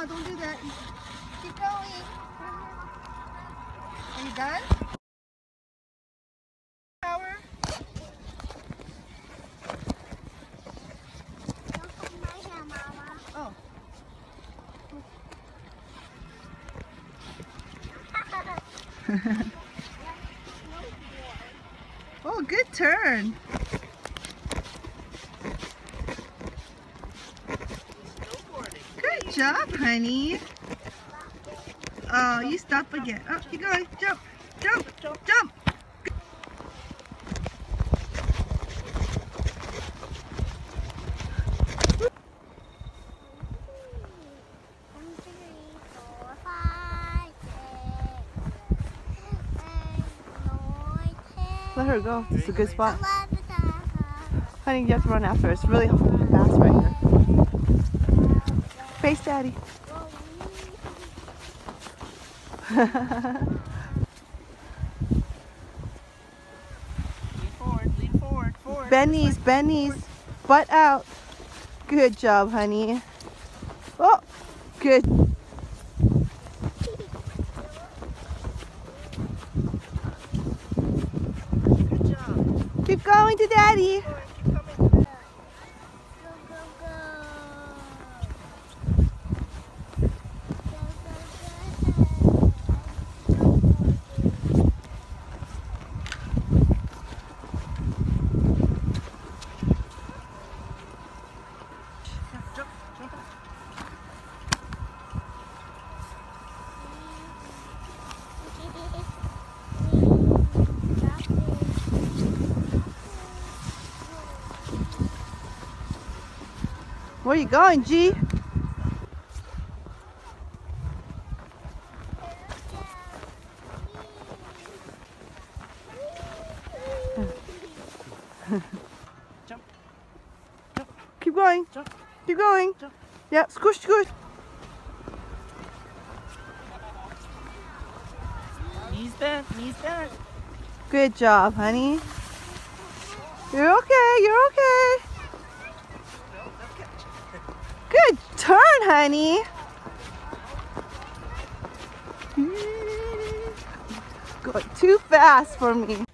no, don't do that. Keep going. Are you done? Power. Don't hold my hand, Mama. Oh. Oh, good turn. Good job, honey. Oh, you stop again. Oh, keep going. Jump, jump, jump. Let her go. It's a good spot. Honey, you have to run after her. It's really fast right here. Face Daddy. Lean forward, forward. Bend knees, bend knees. Butt out. Good job, honey. Oh, good. Good job. Keep going to Daddy. Keep coming. Jump, jump up. Where you going, G? Jump. Jump. Keep going. Jump. Keep going. Jump. Yeah, squish, squish. Knees bent, knees bent. Good job, honey. You're okay, you're okay. Good turn, honey. Going too fast for me.